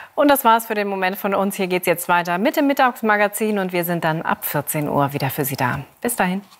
Und das war's für den Moment von uns. Hier geht's jetzt weiter mit dem Mittagsmagazin und wir sind dann ab 14 Uhr wieder für Sie da. Bis dahin.